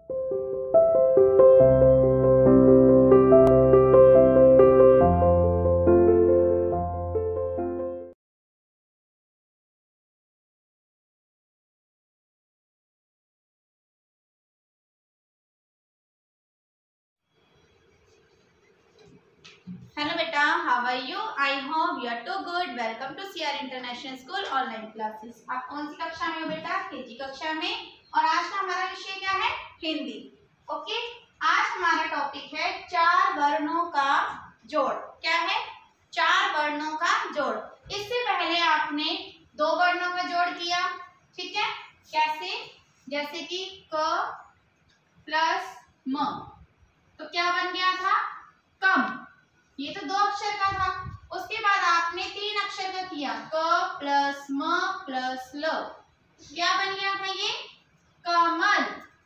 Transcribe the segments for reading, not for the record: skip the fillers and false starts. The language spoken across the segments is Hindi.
हेलो बेटा, how are you? I hope you are too good. Welcome to CR international school online classes. आप कौन सी कक्षा में हो बेटा? केजी कक्षा में। और आज का हमारा विषय क्या है? हिंदी। ओके, आज हमारा टॉपिक है चार वर्णों का जोड़। क्या है? चार वर्णों का जोड़। इससे पहले आपने दो वर्णों का जोड़ किया, ठीक है? कैसे? जैसे कि क प्लस म, तो क्या बन गया था? कम। ये तो दो अक्षर का था। उसके बाद आपने तीन अक्षर का किया, क प्लस म प्लस ल, क्या बन गया था? ये कमल।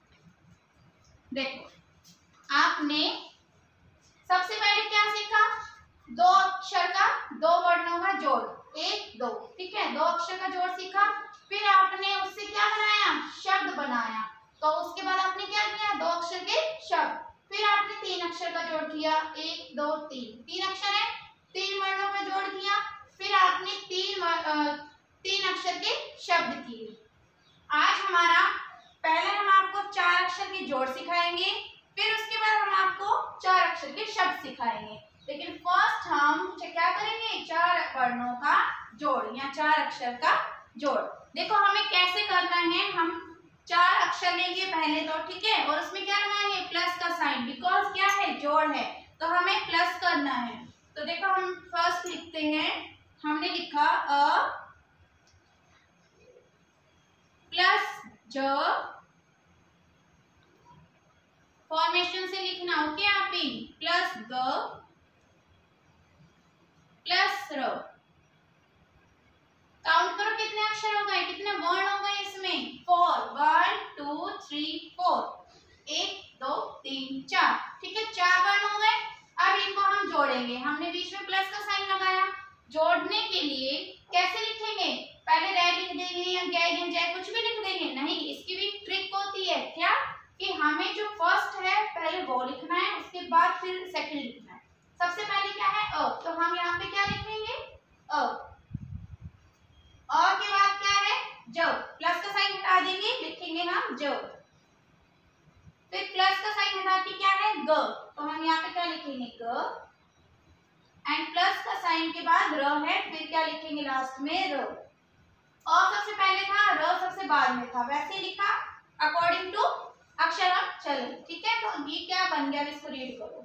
देखो, आपने सबसे पहले क्या सीखा? दो अक्षर का, दो वर्णों का जोड़, एक दो, ठीक है? दो अक्षर का जोड़ सीखा। फिर आपने उससे क्या बनाया? शब्द बनाया। तो उसके बाद आपने क्या किया? दो अक्षर के शब्द। फिर आपने तीन अक्षर का जोड़ किया, एक दो तीन, तीन अक्षर है, तीन वर्णों का जोड़ किया। फिर आपने तीन अक्षर के शब्द किए। आज हमारा पहले हम आपको चार अक्षर के जोड़ सिखाएंगे, फिर उसके बाद हम आपको चार अक्षर के शब्द सिखाएंगे। लेकिन फर्स्ट हम क्या करेंगे? चार वर्णों का जोड़ या चार अक्षर का जोड़। देखो हमें कैसे करना है। हम चार अक्षर लेंगे पहले तो, ठीक है? और उसमें क्या लगाएंगे? प्लस का साइन, बिकॉज क्या है? जोड़ है, तो हमें प्लस करना है। तो देखो हम फर्स्ट लिखते हैं। हमने लिखा अ प्लस ज, फॉर्मेशन से लिखना, ओके? आप भी प्लस ग प्लस र। काउंट करो कितने अक्षर हो गए, कितने वर्ण हो गए इसमें? 4, 1 2 3 4, 1 2 3 4, ठीक है? चार वर्ण हो गए। अब इनको हम जोड़ेंगे। हमने बीच में प्लस का साइन लगाया। जोड़ने के लिए कैसे लिखेंगे? पहले रे लिख देंगे या जय कुछ भी लिख देंगे? नहीं, इसकी भी ट्रिक होती है। क्या? कि हमें जो फर्स्ट है पहले वो लिखना है, उसके बाद फिर सेकंड लिखना है। सबसे पहले क्या है? अ, तो हम यहाँ पे क्या लिखेंगे? अ। और के बाद क्या है? ज, प्लस का साइन हटा देंगे, लिखेंगे हम ज। फिर प्लस का साइन हटा के क्या है? ग, तो हम यहाँ पे क्या लिखेंगे? ग। एंड प्लस का साइन के बाद र है, फिर क्या लिखेंगे लास्ट में? र। और सबसे पहले था, र सबसे बाद में था, वैसे ही लिखा अकॉर्डिंग टू अक्षर हम चले, ठीक है? तो ये क्या बन गया? इसको रीड करो।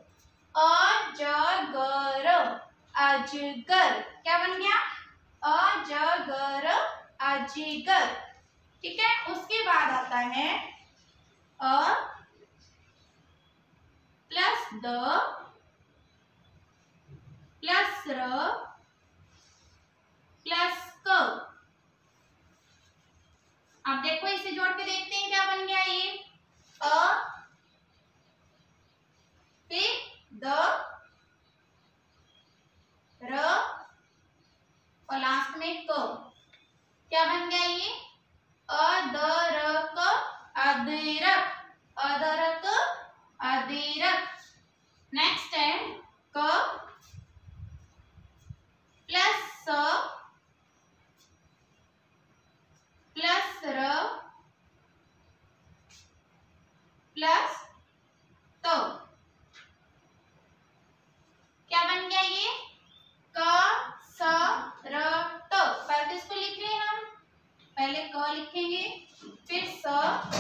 अजगर, अजगर, क्या बन गया? अजगर, अजगर, ठीक है? उसके बाद आता है अ प्लस द प्लस र प्लस क। अब देखो इसे जोड़ के देखते हैं क्या बन गया ये। अ फिर द र और लास्ट में क, क्या बन गया ये? अदरक, अदरक, अदरक, अदरक। नेक्स्ट है क प्लस स प्लस र प्लस तो, क्या बन गया ये? क स र त। पहले तो इसको लिख रहे हैं हम, पहले क लिखेंगे, फिर स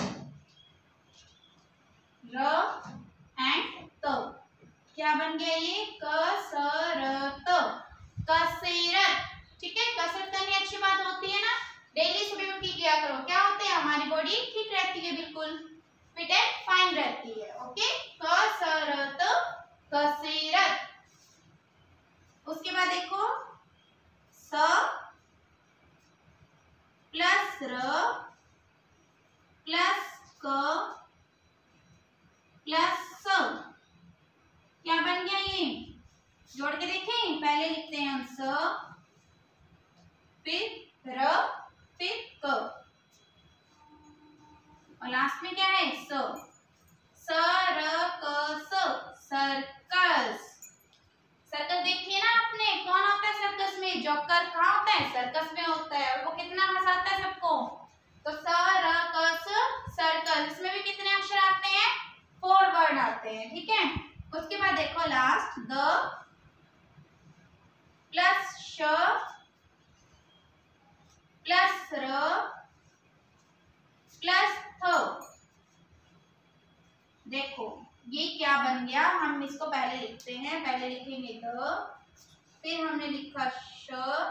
र एंड त, क्या बन गया ये? कसरत, कसरत, ठीक है? कसरत करनी अच्छी बात होती है ना, डेली सुबह उठ के किया करो। क्या होता है? हमारी बॉडी ठीक रहती है, बिल्कुल फिट एंड फाइन रहती है। ओके, कसरत, कसरत। उसके बाद देखो स प्लस र प्लस क प्लस स, क्या बन गया ये? जोड़ के देखें। पहले लिखते हैं हम स, फिर र, फिर क, और लास्ट में क्या है? स। Circus, circus. सर्कस देखिए ना आपने, कौन होता है सर्कस में? जोकर कहाँ होता है? सर्कस में होता है, और वो कितना हंसाता है सबको। तो सर्कस, सर्कस, इसमें भी कितने अक्षर आते हैं? 4 वर्ड आते हैं, ठीक है। उसके बाद देखो लास्ट, द प्लस श प्लस र प्लस थ। देखो ये क्या बन गया, हम इसको पहले लिखते हैं। पहले लिखेंगे द, फिर हमने लिखा श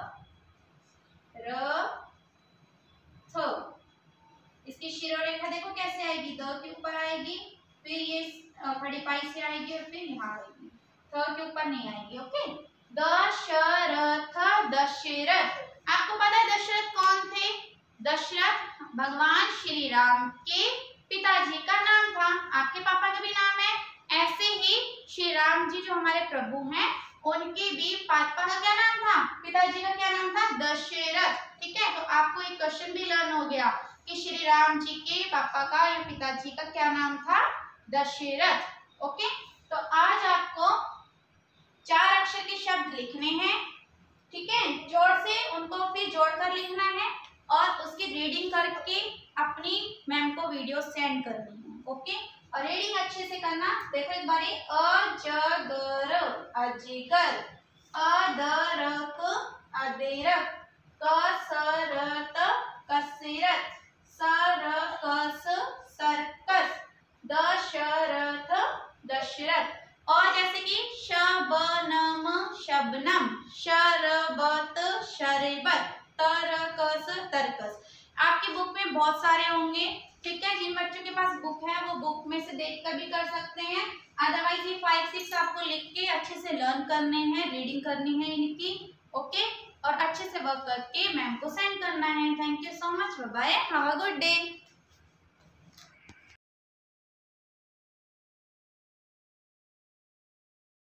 र थ। इसकी शिरोरेखा देखो कैसे आएगी, द के ऊपर आएगी, फिर ये खड़ी पाई से आएगी, और फिर यहाँ आएगी, थ के ऊपर नहीं आएगी। ओके, दशरथ, दशरथ। आपको पता है दशरथ कौन थे? दशरथ भगवान श्री राम के पिताजी का नाम था। आपके पापा का भी नाम है, ऐसे ही श्री राम जी जो हमारे प्रभु हैं, उनके भी पापा का क्या नाम था? पिताजी का क्या नाम था? दशरथ। ठीक है, तो आपको एक क्वेश्चन भी लर्न हो गया कि श्री राम जी के पापा का या पिताजी का क्या नाम था? दशरथ। ओके, तो आज आपको 4 अक्षर के शब्द लिखने हैं, ठीक है, जोड़ से उनको फिर जोड़कर लिखना है, और उसकी रीडिंग करके अपनी मैम को वीडियो सेंड करनी है। ओके, और रीडिंग अच्छे से करना। देखो एक बारी, अजगर, अजगर, अदरक, अदरक, कसरत, कसरत, सर्कस, सर्कस, दशरथ, दशरथ। और जैसे कि शबनम, शबनम, शरबत, शरबत, तरकस, तरकस। आपकी बुक में बहुत सारे होंगे, ठीक है। जिन बच्चों के पास बुक है वो बुक में से देखकर भी कर सकते हैं, अदरवाइज ये 5-6 आपको लिख के अच्छे से लर्न करने हैं, रीडिंग करनी है इनकी। ओके, और अच्छे से वर्क करके मैम को सेंड करना है। Thank you so much, bye bye, have a good day.